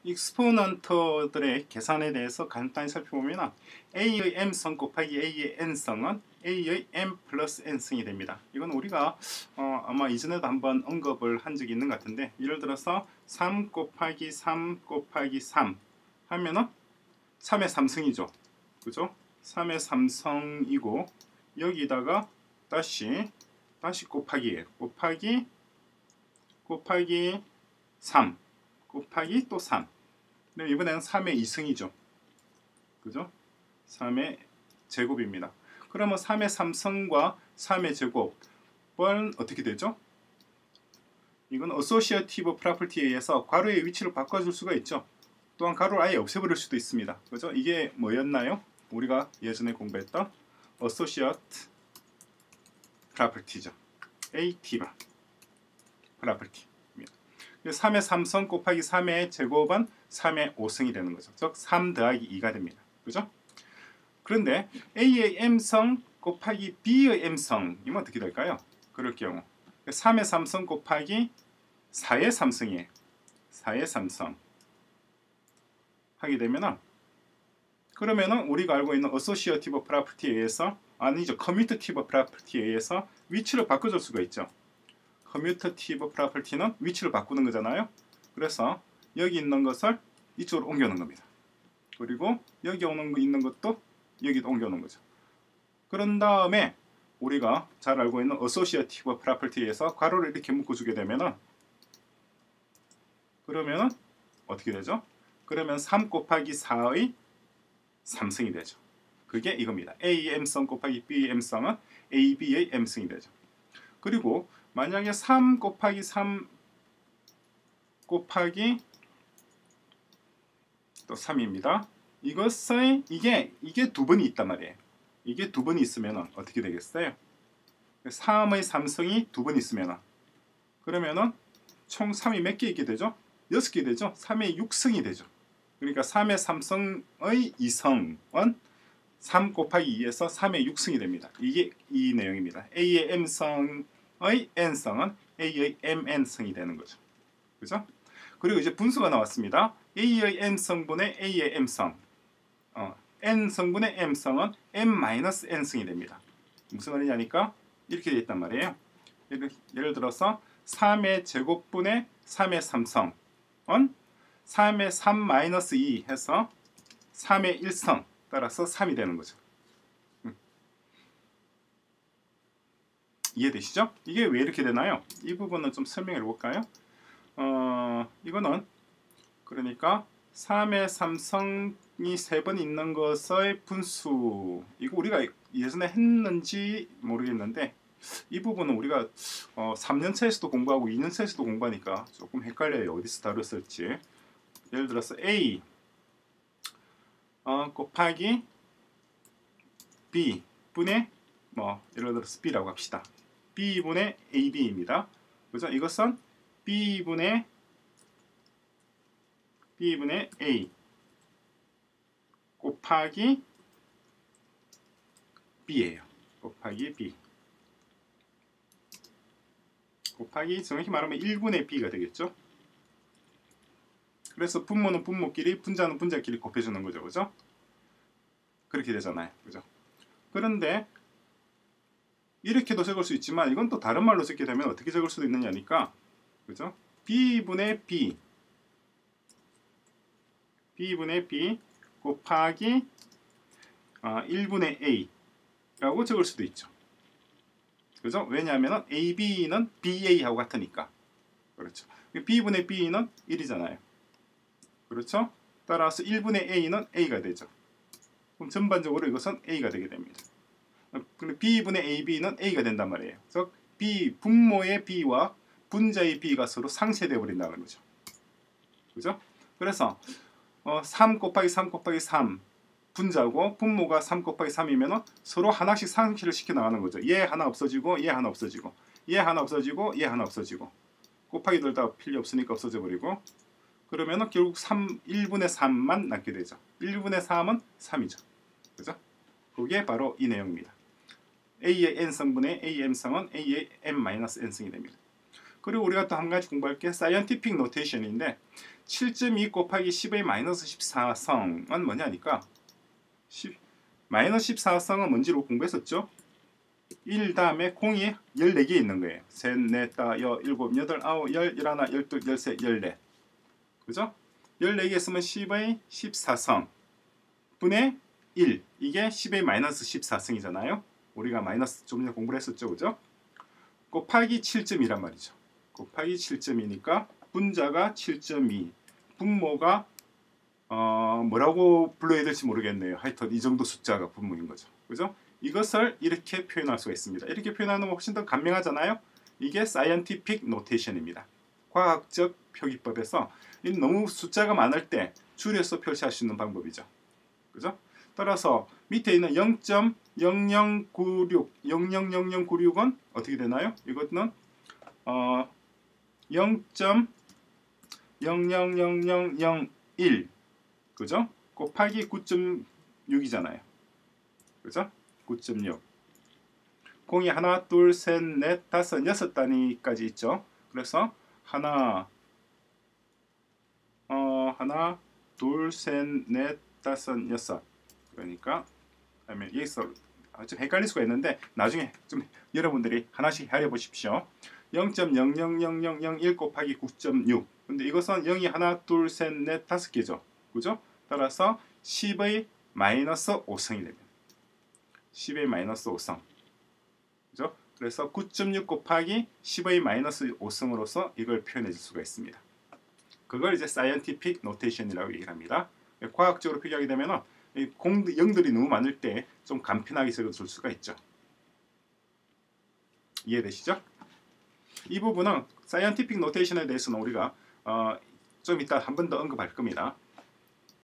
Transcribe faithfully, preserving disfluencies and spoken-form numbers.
익스포넌트들의 계산에 대해서 간단히 살펴보면 a의 m성 곱하기 a의 n성은 a의 m 플러스 n승이 됩니다. 이건 우리가 어, 아마 이전에도 한번 언급을 한 적이 있는 것 같은데, 예를 들어서 삼 곱하기 삼 곱하기 삼 하면은 삼의 삼승이죠. 그죠? 삼의 삼성이고 여기다가 다시 다시 곱하기예요. 곱하기 곱하기 삼 곱하기 또 삼. 근데 이번에는 삼의 이승이죠. 그죠? 삼의 제곱입니다. 그러면 삼의 삼승과 삼의 제곱은 어떻게 되죠? 이건 어소시어티브 프로퍼티에 의해서 괄호의 위치를 바꿔줄 수가 있죠. 또한 괄호를 아예 없애버릴 수도 있습니다. 그죠? 이게 뭐였나요? 우리가 예전에 공부했던 어소시어트 프로퍼티죠. 에이티브 프로퍼티. 삼의 삼성 곱하기 삼의 제곱은 삼의 오승이 되는 거죠. 즉 삼 더하기 이가 됩니다. 그죠? 그런데 a의 m성 곱하기 b의 m성이면 어떻게 될까요? 그럴 경우 삼의 삼성 곱하기 사의 삼성이에요. 사의 삼성 하게 되면은, 그러면은 우리가 알고 있는 어소시어티브 프로퍼티에 의해서, 아니죠, 커뮤터티브 프로퍼티에 의해서 위치를 바꿔줄 수가 있죠. 커뮤터티브 프로퍼티는 위치를 바꾸는 거잖아요. 그래서 여기 있는 것을 이쪽으로 옮겨놓은 겁니다. 그리고 여기 오는 거 있는 것도 여기도 옮겨놓은 거죠. 그런 다음에 우리가 잘 알고 있는 어소시어티브 프로퍼티에서 괄호를 이렇게 묶어주게 되면은, 그러면은 어떻게 되죠? 그러면 삼 곱하기 사의 삼승이 되죠. 그게 이겁니다. a의 m성 곱하기 b의 m성은 ab의 m승이 되죠. 그리고 만약에 삼 곱하기 삼 곱하기 또 삼입니다. 이것의 이게 이게 두 번이 있단 말이에요. 이게 두 번이 있으면 어떻게 되겠어요? 삼의 삼승이 두 번 있으면, 그러면은 총 삼이 몇 개 있게 되죠? 여섯 개 되죠? 삼의 육승이 되죠. 그러니까 삼의 삼승의 이성은 삼 곱하기 이에서 삼의 육승이 됩니다. 이게 이 내용입니다. a의 m성의 n성은 a의 mn성이 되는 거죠. 그죠? 그리고 이제 분수가 나왔습니다. a의 n성분의 a의 m성, 어, n성분의 m성은 m-n승이 됩니다. 무슨 말이냐니까 이렇게 되어 있단 말이에요. 예를, 예를 들어서 삼의 제곱분의 삼의 삼성은 삼의 삼 마이너스 이 해서 삼의 일성, 따라서 삼이 되는 거죠. 음. 이해되시죠? 이게 왜 이렇게 되나요? 이 부분은 좀 설명해 볼까요? 어, 이거는 그러니까 삼의 삼성이 세 번 있는 것의 분수, 이거 우리가 예전에 했는지 모르겠는데 이 부분은 우리가 어, 삼 년 차에서도 공부하고 이 년 차에서도 공부하니까 조금 헷갈려요. 어디서 다뤘을지. 예를 들어서 A 어, 곱하기 B 분의 뭐 예를 들어서 B라고 합시다. B분의 에이비입니다. 그죠? 이것은 B분의 B분의 A 곱하기 B예요. 곱하기 B 곱하기 정확히 말하면 일분의 B가 되겠죠. 그래서 분모는 분모끼리, 분자는 분자끼리 곱해주는 거죠. 그죠? 그렇게 되잖아요. 그죠? 그런데 이렇게도 적을 수 있지만 이건 또 다른 말로 적게 되면 어떻게 적을 수도 있느냐니까, 그죠? B분의 B B분의 B 곱하기 어, 일분의 A라고 적을 수도 있죠. 그죠? 왜냐하면 에이비는 비에이하고 같으니까. 그렇죠. B분의 B는 일이잖아요. 그렇죠? 따라서 일분의 A는 A가 되죠. 그럼 전반적으로 이것은 A가 되게 됩니다. 근데 B분의 에이비는 A가 된단 말이에요. 그래서 B, 분모의 B와 분자의 B가 서로 상쇄되어 버린다는 거죠. 그죠? 그래서 어, 삼 곱하기 삼 곱하기 삼 분자고 분모가 삼 곱하기 삼이면 서로 하나씩 상쇄를 시켜 나가는 거죠. 얘 하나 없어지고 얘 하나 없어지고 얘 하나 없어지고 얘 하나 없어지고 곱하기들 다 필요 없으니까 없어져 버리고, 그러면 결국 삼, 일분의 삼만 남게 되죠. 일분의 삼은 삼이죠. 그죠? 그게 바로 이 내용입니다. a의 n성분의 a의 m성은 a의 m-n승이 됩니다. 그리고 우리가 또 한 가지 공부할 게 사이언티픽 노테이션인데, 칠 점 이 곱하기 십의 마이너스 십사 성은 뭐냐니까 십, 마이너스 십사 성은 뭔지로 공부했었죠. 일 다음에 공이 열네 개 있는 거예요. 셋, 넷, 다, 여, 일곱, 여덟, 아홉, 열, 열하나, 열둘, 열셋, 열넷. 그죠? 열네 개 있으면 십의 십사 성 분의 일. 이게 십의 마이너스 십사 성이잖아요. 우리가 마이너스 좀 전에 공부를 했었죠. 그죠? 곱하기 칠 점 이란 말이죠. 곱하기 칠 점 이니까 분자가 칠 점 이. 분모가 어, 뭐라고 불러야 될지 모르겠네요. 하여튼 이 정도 숫자가 분모인 거죠. 그죠? 이것을 이렇게 표현할 수가 있습니다. 이렇게 표현하는 건 훨씬 더 간명하잖아요. 이게 scientific notation입니다. 과학적 표기법에서 너무 숫자가 많을 때 줄여서 표시할 수 있는 방법이죠. 그죠? 따라서 밑에 있는 영 점 영영구육, 영영영영구육은 어떻게 되나요? 이것은 어, 영 점 영영영영영일 그죠? 곱하기 구 점 육이잖아요. 그죠? 구 점 육. 공이 하나, 둘, 셋, 넷, 다섯, 여섯 단위까지 있죠. 그래서 하나, 어, 하나, 둘, 셋, 넷, 다섯, 여섯. 그러니까 그다음에 여기서 좀 헷갈릴 수가 있는데 나중에 좀 여러분들이 하나씩 해려 보십시오. 영 점 영영영영영일 곱하기 구 점 육. 근데 이것은 영이 하나, 둘, 셋, 넷, 다섯 개죠. 그죠? 따라서 십의 마이너스 오 성이 됩니다. 십의 마이너스 오 성. 그죠? 그래서 구 점 육 곱하기 십의 마이너스 오 성으로서 이걸 표현해 줄 수가 있습니다. 그걸 이제 scientific notation이라고 얘기를 합니다. 과학적으로 표기하게 되면 공, 영들이 너무 많을 때 좀 간편하게 적어줄 수가 있죠. 이해되시죠? 이 부분은 scientific notation에 대해서는 우리가 어, 좀 이따 한 번 더 언급할 겁니다.